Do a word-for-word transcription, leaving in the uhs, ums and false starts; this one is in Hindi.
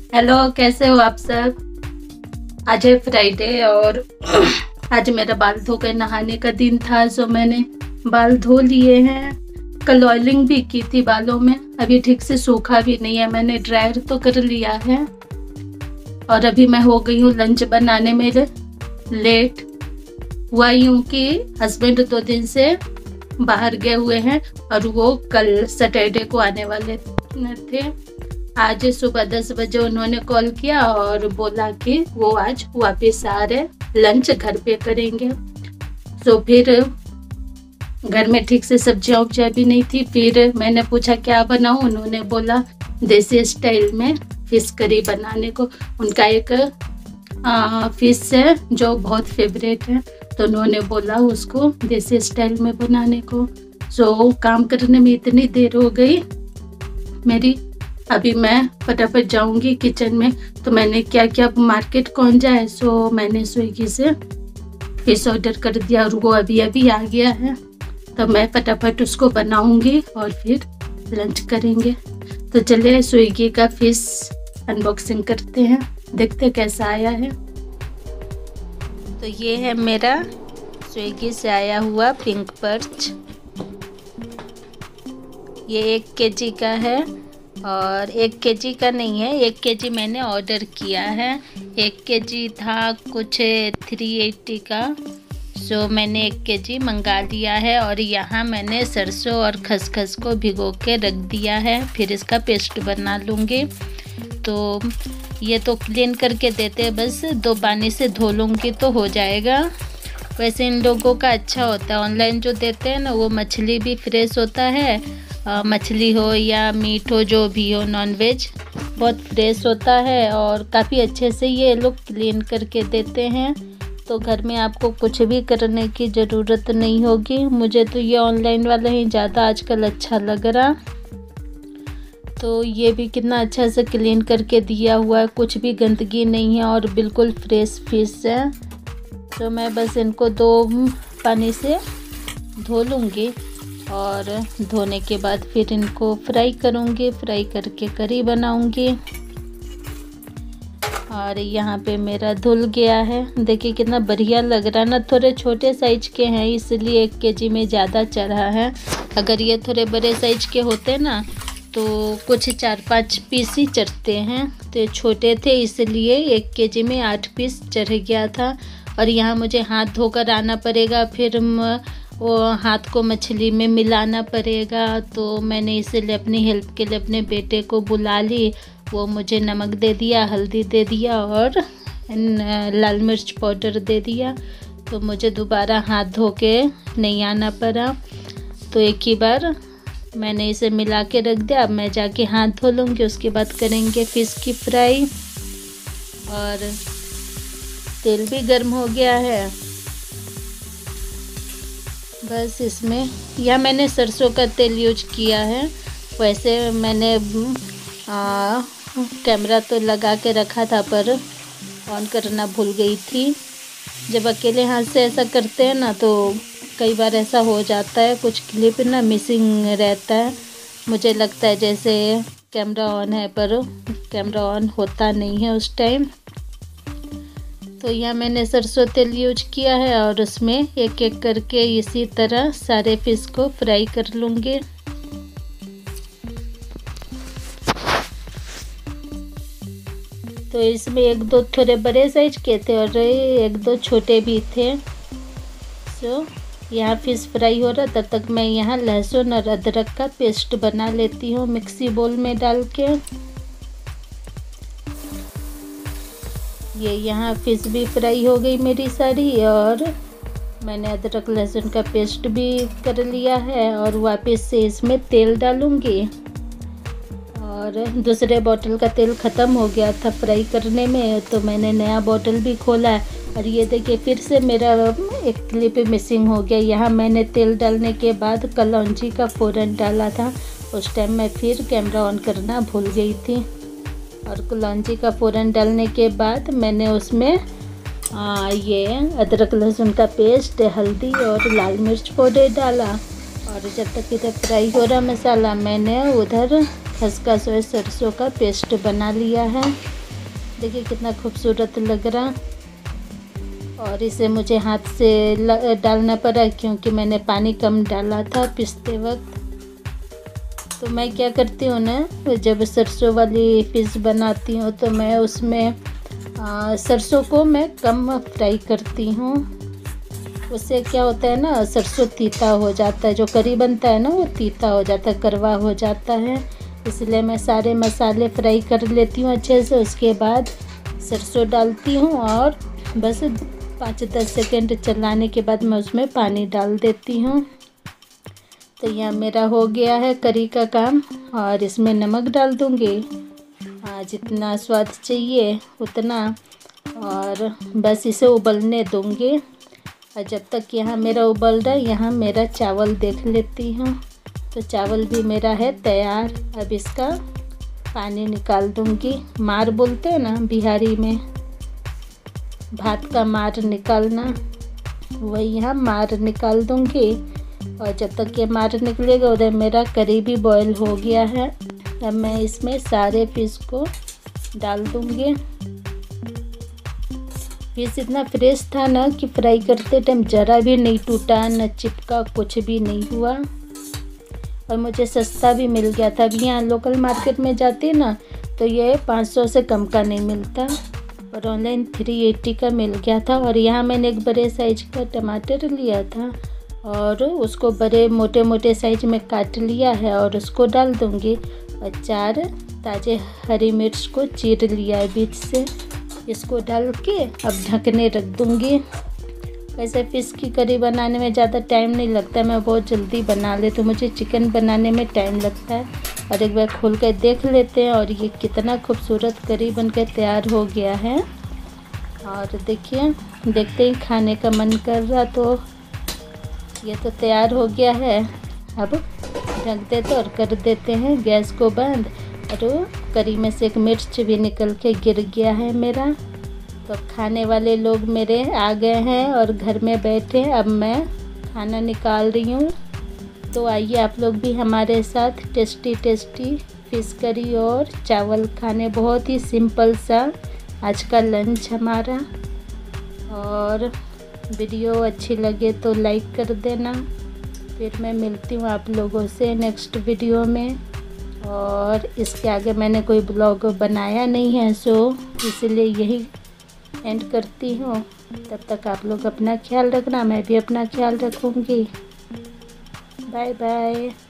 हेलो, कैसे हो आप सब। आज है फ्राइडे और आज मेरा बाल धो कर नहाने का दिन था, सो मैंने बाल धो लिए हैं। कल ऑयलिंग भी की थी बालों में, अभी ठीक से सूखा भी नहीं है। मैंने ड्रायर तो कर लिया है और अभी मैं हो गई हूँ लंच बनाने में लेट। हुआ यूँ कि हस्बैंड दो दिन से बाहर गए हुए हैं और वो कल सैटरडे को आने वाले थे। आज सुबह दस बजे उन्होंने कॉल किया और बोला कि वो आज वापस आ रहे, लंच घर पे करेंगे। तो फिर घर में ठीक से सब्जियां उपजियां भी नहीं थी। फिर मैंने पूछा क्या बनाऊं, उन्होंने बोला देसी स्टाइल में फिश करी बनाने को। उनका एक आ, फिश है जो बहुत फेवरेट है, तो उन्होंने बोला उसको देसी स्टाइल में बनाने को। सो काम करने में इतनी देर हो गई मेरी, अभी मैं फटाफट जाऊंगी किचन में। तो मैंने क्या क्या मार्केट कौन जाए, सो मैंने स्विगी से फिश ऑर्डर कर दिया और वो अभी अभी आ गया है। तो मैं फटाफट उसको बनाऊंगी और फिर लंच करेंगे। तो चलिए स्विगी का फिश अनबॉक्सिंग करते हैं, देखते कैसा आया है। तो ये है मेरा स्विगी से आया हुआ पिंक पर्च। ये एक केजी का है और एक केजी का नहीं है, एक केजी मैंने ऑर्डर किया है। एक केजी था कुछ थ्री एट्टी का, सो मैंने एक केजी मंगा लिया है। और यहाँ मैंने सरसों और खसखस को भिगो के रख दिया है, फिर इसका पेस्ट बना लूँगी। तो ये तो क्लीन करके देते हैं, बस दो पानी से धो लूँगी तो हो जाएगा। वैसे इन लोगों का अच्छा होता है, ऑनलाइन जो देते हैं ना वो मछली भी फ्रेश होता है, मछली हो या मीट हो जो भी हो, नॉन वेज बहुत फ्रेश होता है और काफ़ी अच्छे से ये लोग क्लीन करके देते हैं। तो घर में आपको कुछ भी करने की ज़रूरत नहीं होगी। मुझे तो ये ऑनलाइन वाला ही ज़्यादा आजकल अच्छा लग रहा। तो ये भी कितना अच्छा से क्लीन करके दिया हुआ है, कुछ भी गंदगी नहीं है और बिल्कुल फ्रेश फिश है। तो मैं बस इनको दो पानी से धो लूँगी और धोने के बाद फिर इनको फ्राई करूँगी। फ्राई करके करी बनाऊँगी। और यहाँ पे मेरा धुल गया है, देखिए कितना बढ़िया लग रहा है ना। थोड़े छोटे साइज के हैं इसलिए एक केजी में ज़्यादा चढ़ा है। अगर ये थोड़े बड़े साइज के होते ना तो कुछ चार पाँच पीस ही चढ़ते हैं, तो छोटे थे इसलिए एक केजी में आठ पीस चढ़ गया था। और यहाँ मुझे हाथ धोकर आना पड़ेगा, फिर वो हाथ को मछली में मिलाना पड़ेगा। तो मैंने इसीलिए अपनी हेल्प के लिए अपने बेटे को बुला ली। वो मुझे नमक दे दिया, हल्दी दे दिया और लाल मिर्च पाउडर दे दिया। तो मुझे दोबारा हाथ धो के नहीं आना पड़ा। तो एक ही बार मैंने इसे मिला के रख दिया। अब मैं जाके हाथ धो लूँगी, उसके बाद करेंगे फ़िश की फ्राई। और तेल भी गर्म हो गया है, बस इसमें यह मैंने सरसों का तेल यूज किया है। वैसे मैंने आ, कैमरा तो लगा के रखा था पर ऑन करना भूल गई थी। जब अकेले हाथ से ऐसा करते हैं ना तो कई बार ऐसा हो जाता है, कुछ क्लिप ना मिसिंग रहता है। मुझे लगता है जैसे कैमरा ऑन है पर कैमरा ऑन होता नहीं है उस टाइम। तो यहाँ मैंने सरसों तेल यूज किया है और उसमें एक एक करके इसी तरह सारे फिश को फ्राई कर लूँगी। तो इसमें एक दो थोड़े बड़े साइज के थे और एक दो छोटे भी थे। तो यहाँ फिश फ्राई हो रहा, तब तक मैं यहाँ लहसुन और अदरक का पेस्ट बना लेती हूँ मिक्सी बोल में डाल के। ये यहाँ फिश भी फ्राई हो गई मेरी सारी और मैंने अदरक लहसुन का पेस्ट भी कर लिया है। और वापस से इसमें तेल डालूँगी। और दूसरे बोतल का तेल ख़त्म हो गया था फ्राई करने में, तो मैंने नया बोतल भी खोला है। और ये देखिए फिर से मेरा एक क्लिप मिसिंग हो गया। यहाँ मैंने तेल डालने के बाद कलौंजी का फ़ौरन डाला था, उस टाइम मैं फिर कैमरा ऑन करना भूल गई थी। और कलौंजी का फ़ौरन डालने के बाद मैंने उसमें आ, ये अदरक लहसुन का पेस्ट, हल्दी और लाल मिर्च पाउडर डाला। और जब तक इधर फ्राई हो रहा मसाला, मैंने उधर खसखस और सरसों का पेस्ट बना लिया है। देखिए कितना खूबसूरत लग रहा। और इसे मुझे हाथ से डालना पड़ा क्योंकि मैंने पानी कम डाला था पीसते वक्त। तो मैं क्या करती हूँ ना, जब सरसों वाली फिश बनाती हूँ तो मैं उसमें आ, सरसों को मैं कम फ्राई करती हूँ। उससे क्या होता है ना, सरसों तीता हो जाता है, जो करी बनता है ना वो तीता हो जाता है, कड़वा हो जाता है। इसलिए मैं सारे मसाले फ्राई कर लेती हूँ अच्छे से। उसके बाद सरसों डालती हूँ और बस पाँच दस सेकेंड चलाने के बाद मैं उसमें पानी डाल देती हूँ। तो यह मेरा हो गया है करी का काम। और इसमें नमक डाल दूँगी, हाँ जितना स्वाद चाहिए उतना, और बस इसे उबलने दूँगी। और जब तक यहाँ मेरा उबल रहा है, यहाँ मेरा चावल देख लेती हूँ। तो चावल भी मेरा है तैयार। अब इसका पानी निकाल दूँगी। मार बोलते हैं ना बिहारी में, भात का मार निकालना, वही यहाँ मार निकाल दूँगी। और जब तक ये मार निकलेगा उधर मेरा करी भी बॉईल हो गया है। अब मैं इसमें सारे फिश को डाल दूँगी। फिश इतना फ्रेश था ना कि फ्राई करते टाइम ज़रा भी नहीं टूटा, न चिपका, कुछ भी नहीं हुआ। और मुझे सस्ता भी मिल गया था। अभी यहाँ लोकल मार्केट में जाते ना तो ये पाँच सौ से कम का नहीं मिलता, और ऑनलाइन थ्री एट्टी का मिल गया था। और यहाँ मैंने एक बड़े साइज का टमाटर लिया था और उसको बड़े मोटे मोटे साइज में काट लिया है और उसको डाल दूँगी। और चार ताज़े हरी मिर्च को चीर लिया है बीच से, इसको डाल के अब ढकने रख दूँगी। वैसे फ़िश की करी बनाने में ज़्यादा टाइम नहीं लगता, मैं बहुत जल्दी बना लेती हूँ। मुझे चिकन बनाने में टाइम लगता है। और एक बार खोल कर देख लेते हैं। और ये कितना खूबसूरत करी बनकर तैयार हो गया है। और देखिए, देखते ही खाने का मन कर रहा। तो ये तो तैयार हो गया है। अब ढक देते और कर देते हैं गैस को बंद। और करी में से एक मिर्च भी निकल के गिर गया है मेरा। तो खाने वाले लोग मेरे आ गए हैं और घर में बैठे। अब मैं खाना निकाल रही हूँ। तो आइए आप लोग भी हमारे साथ टेस्टी टेस्टी फिश करी और चावल खाने। बहुत ही सिंपल सा आज का लंच हमारा। और वीडियो अच्छी लगे तो लाइक कर देना। फिर मैं मिलती हूँ आप लोगों से नेक्स्ट वीडियो में। और इसके आगे मैंने कोई ब्लॉग बनाया नहीं है, सो इसलिए यही एंड करती हूँ। तब तक आप लोग अपना ख्याल रखना, मैं भी अपना ख्याल रखूँगी। Bye bye.